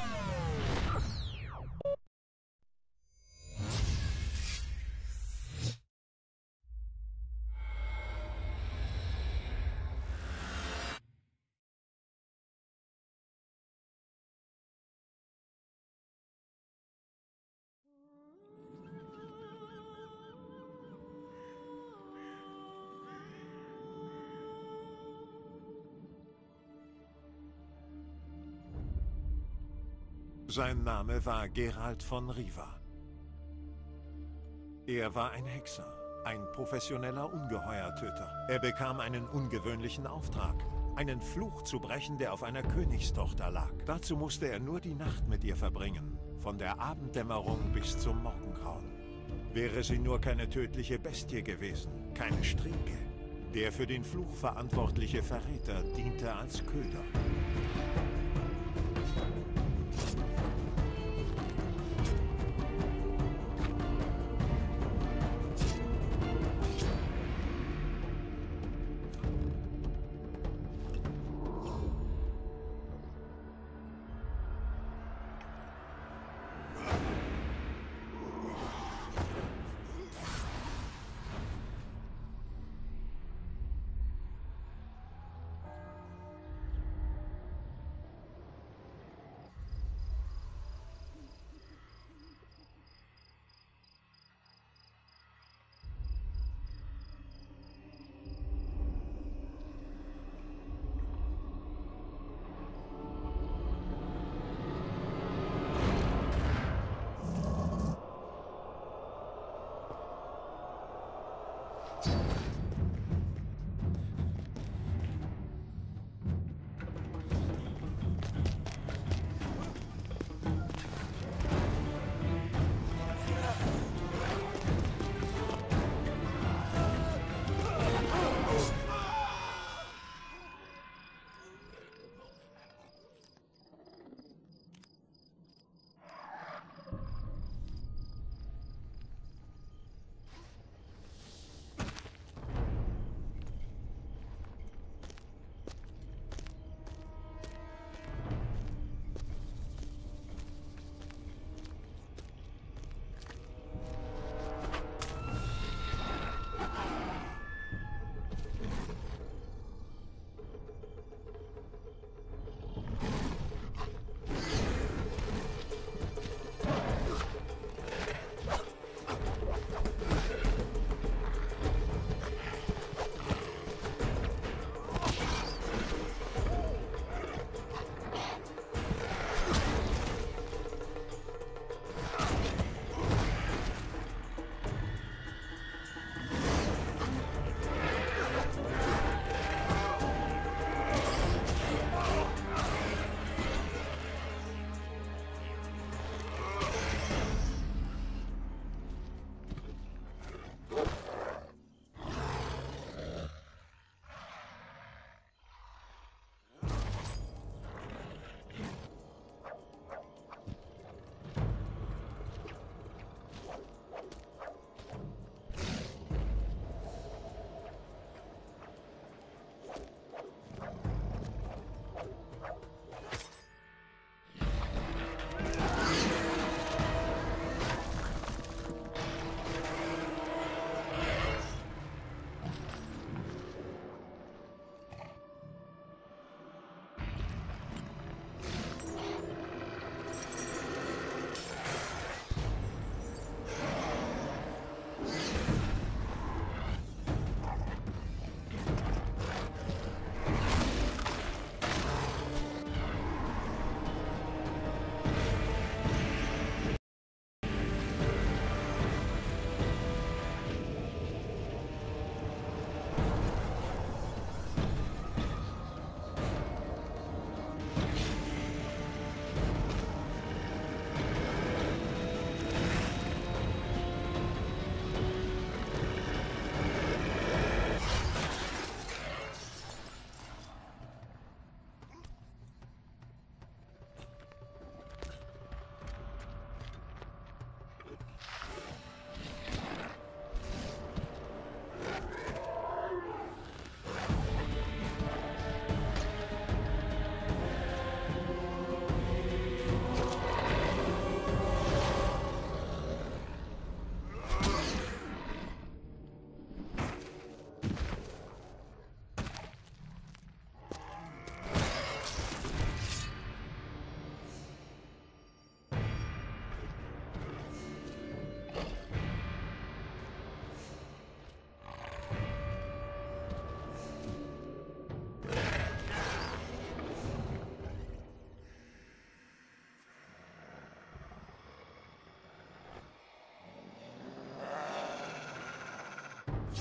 Sein Name war Geralt von Riva. Er war ein Hexer, ein professioneller Ungeheuertöter. Er bekam einen ungewöhnlichen Auftrag, einen Fluch zu brechen, der auf einer Königstochter lag. Dazu musste er nur die Nacht mit ihr verbringen, von der Abenddämmerung bis zum Morgengrauen. Wäre sie nur keine tödliche Bestie gewesen, keine Strieke. Der für den Fluch verantwortliche Verräter diente als Köder.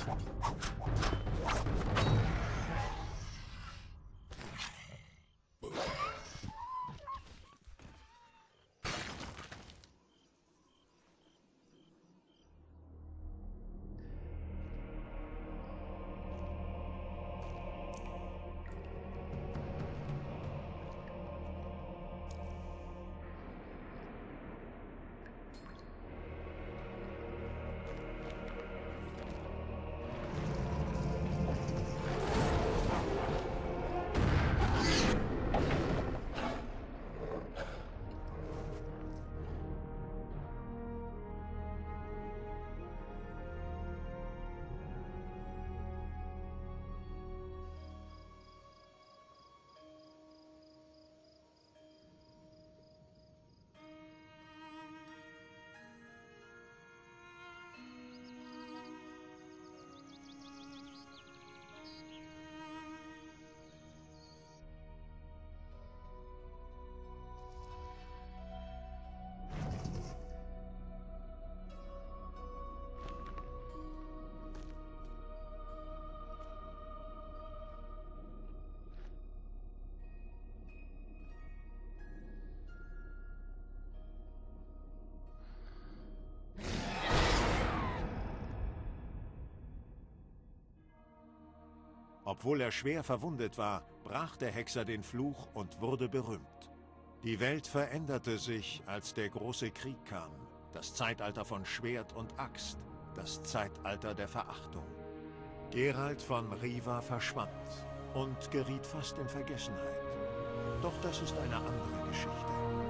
Obwohl er schwer verwundet war, brach der Hexer den Fluch und wurde berühmt. Die Welt veränderte sich, als der große Krieg kam. Das Zeitalter von Schwert und Axt, das Zeitalter der Verachtung. Geralt von Riva verschwand und geriet fast in Vergessenheit. Doch das ist eine andere Geschichte.